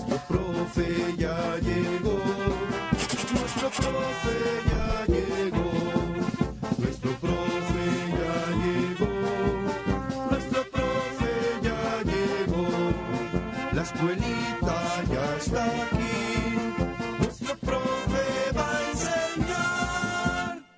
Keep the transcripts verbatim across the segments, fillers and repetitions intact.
Nuestro profe ya llegó, nuestro profe ya llegó, nuestro profe ya llegó, nuestro profe ya llegó, la escuelita ya está aquí, nuestro profe va a enseñar.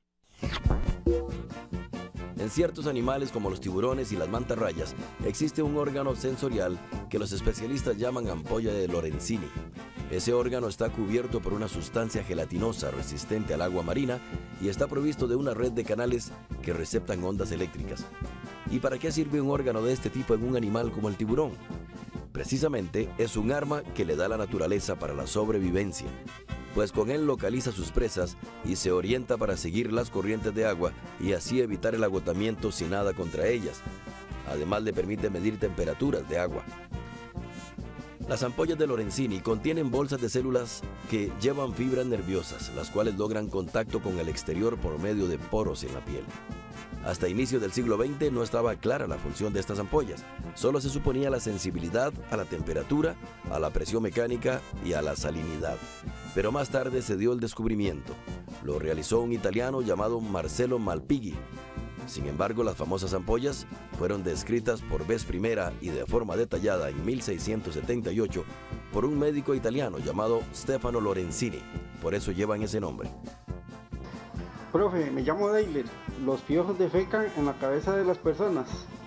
En ciertos animales como los tiburones y las mantarrayas existe un órgano sensorial que los especialistas llaman ampolla de Lorenzini. Ese órgano está cubierto por una sustancia gelatinosa resistente al agua marina y está provisto de una red de canales que receptan ondas eléctricas. ¿Y para qué sirve un órgano de este tipo en un animal como el tiburón? Precisamente es un arma que le da la naturaleza para la sobrevivencia, pues con él localiza sus presas y se orienta para seguir las corrientes de agua y así evitar el agotamiento si nada contra ellas. Además le permite medir temperaturas de agua. Las ampollas de Lorenzini contienen bolsas de células que llevan fibras nerviosas, las cuales logran contacto con el exterior por medio de poros en la piel. Hasta inicios del siglo veinte no estaba clara la función de estas ampollas, solo se suponía la sensibilidad a la temperatura, a la presión mecánica y a la salinidad. Pero más tarde se dio el descubrimiento. Lo realizó un italiano llamado Marcello Malpighi. Sin embargo, las famosas ampollas fueron descritas por vez primera y de forma detallada en mil seiscientos setenta y ocho por un médico italiano llamado Stefano Lorenzini. Por eso llevan ese nombre. Profe, me llamo Deiler. Los piojos defecan en la cabeza de las personas.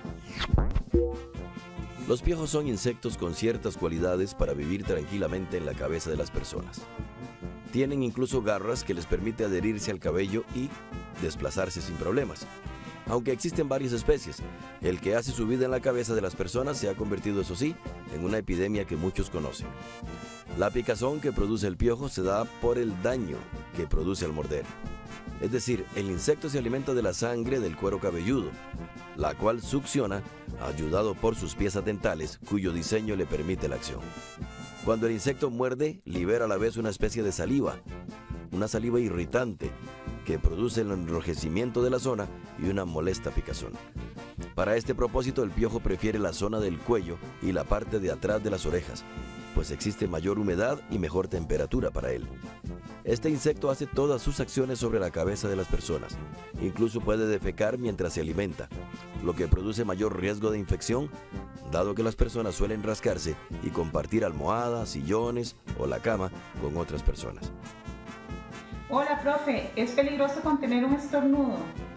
Los piojos son insectos con ciertas cualidades para vivir tranquilamente en la cabeza de las personas. Tienen incluso garras que les permite adherirse al cabello y desplazarse sin problemas. Aunque existen varias especies, el que hace su vida en la cabeza de las personas se ha convertido, eso sí, en una epidemia que muchos conocen. La picazón que produce el piojo se da por el daño que produce al morder. Es decir, el insecto se alimenta de la sangre del cuero cabelludo, la cual succiona, ayudado por sus piezas dentales, cuyo diseño le permite la acción. Cuando el insecto muerde, libera a la vez una especie de saliva, una saliva irritante, que produce el enrojecimiento de la zona y una molesta picazón. Para este propósito, el piojo prefiere la zona del cuello y la parte de atrás de las orejas, pues existe mayor humedad y mejor temperatura para él. Este insecto hace todas sus acciones sobre la cabeza de las personas. Incluso puede defecar mientras se alimenta, lo que produce mayor riesgo de infección, dado que las personas suelen rascarse y compartir almohadas, sillones o la cama con otras personas. Hola, profe, ¿es peligroso contener un estornudo?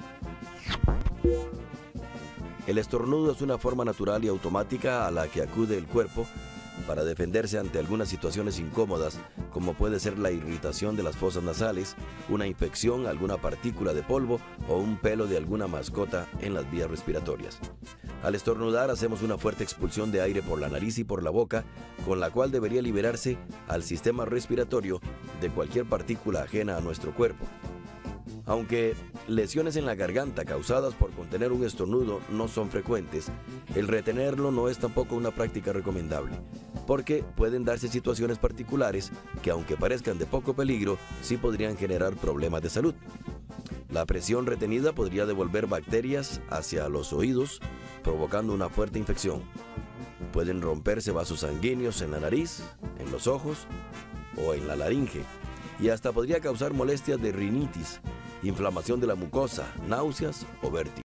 El estornudo es una forma natural y automática a la que acude el cuerpo para defenderse ante algunas situaciones incómodas, como puede ser la irritación de las fosas nasales, una infección, alguna partícula de polvo o un pelo de alguna mascota en las vías respiratorias. Al estornudar hacemos una fuerte expulsión de aire por la nariz y por la boca, con la cual debería liberarse al sistema respiratorio de cualquier partícula ajena a nuestro cuerpo. Aunque lesiones en la garganta causadas por contener un estornudo no son frecuentes, el retenerlo no es tampoco una práctica recomendable, porque pueden darse situaciones particulares que, aunque parezcan de poco peligro, sí podrían generar problemas de salud. La presión retenida podría devolver bacterias hacia los oídos, provocando una fuerte infección. Pueden romperse vasos sanguíneos en la nariz, en los ojos o en la laringe, y hasta podría causar molestias de rinitis, inflamación de la mucosa, náuseas o vértigo.